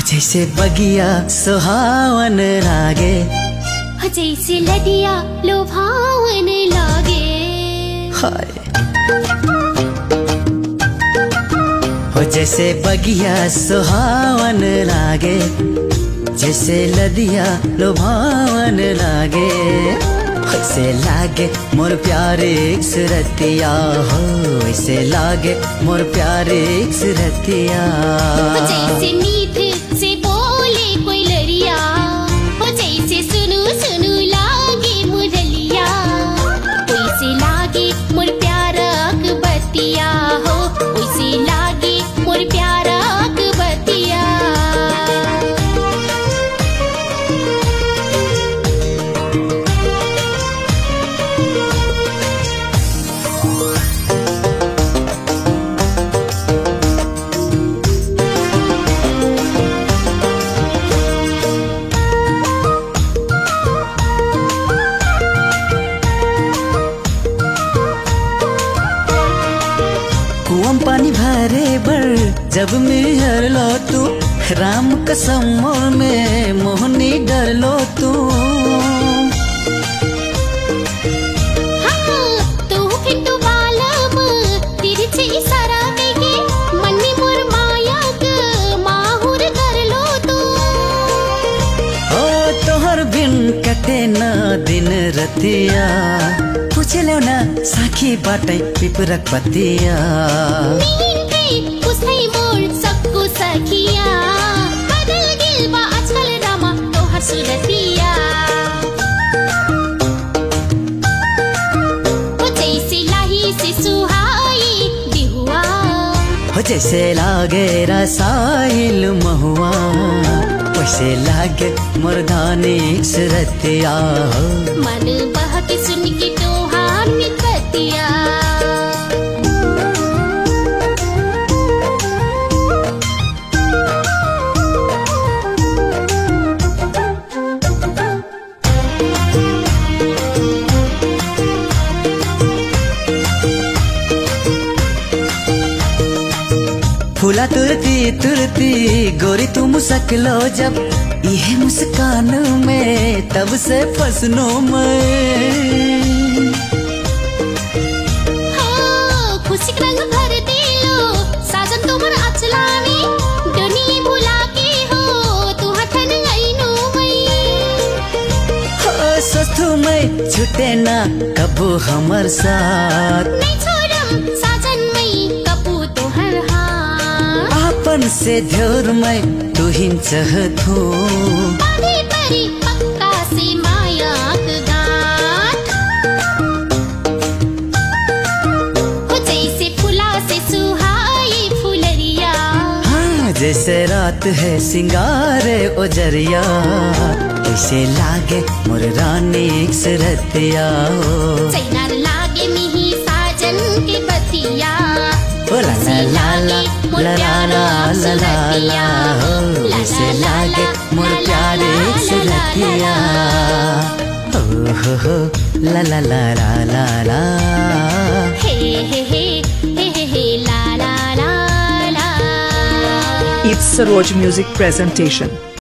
जैसे बगिया सुहावन लागे, जैसे लदिया लुभावन लागे। हाय हो जैसे बगिया सुहावन लागे, जैसे लदिया लुभावन लागे। वैसे लागे मोर प्यारे सुरतिया हो, वैसे लागे मोर प्यारे सुरतिया। जैसे मीठ से बोले कोई लरिया, जैसे सुनु सुनु लागे मुरलिया। वैसे लागे मोर प्यारा बतिया हो, वैसे लागे मोर प्यारा बतिया। कुआं पानी भरे बर जब मेहर लो तू, राम कसम मोर में मोहनी डर लो तू। हाँ, तू फिर तू बालम तिरछे इशारा देके, मन में मोर माया के माहुर कर लो तू। ओ तोहर बिन कटे न दिन रतिया, पूछे लो ना साखी बाटे पिपरक पतिया। मोर सबको सखिया, बदल गिल बा आजकल रामा तोहर सुरतिया। जैसे लाही से सुहाई बिहुआ, जैसे लागे रसाइल महुआ, वैसे लागे मुर्दानी सुरतिया। मन बह के सुन के तोहार निकतिया। फूला तुरती तुरती गोरी तू मुस्कलो जब, यह मुस्कान में तब से फसनो मैं। हाँ, खुशी के रंग भर दिलो साजन तुमर अचलानी, दुनिया भुला के हो तू हथन आईनो मैं। हाँ, सस्तु में छूटे ना कबू हमर साथ, नहीं छोड़म साजन में कबू तोहर हाथ। आपन से ध्योर में तू ही चाहत हो, बांधे परी पक्का से माया के गांठ। हो जैसे फूला से सुहाई फुलरिया, हाँ जैसे रात है सिंगारे ओजरिया। वैसे लागे मोर रानी सुरतिया, चैनार लागे मिही साजन के बतिया। ला ला ला ला ला ला ला ला ला हो, वैसे लागे मोर प्यारे सुरतिया। हो ला ला ला ला ला ला, हे हे हे हे हे हे ला ला ला ला। It's a Roj Music presentation.